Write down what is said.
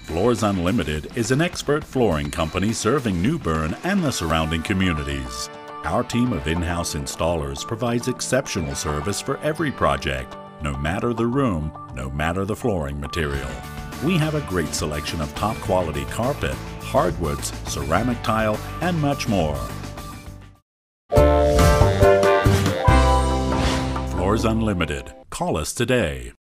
Floors Unlimited is an expert flooring company serving New Bern and the surrounding communities. Our team of in-house installers provides exceptional service for every project, no matter the room, no matter the flooring material. We have a great selection of top-quality carpet, hardwoods, ceramic tile, and much more. Floors Unlimited. Call us today.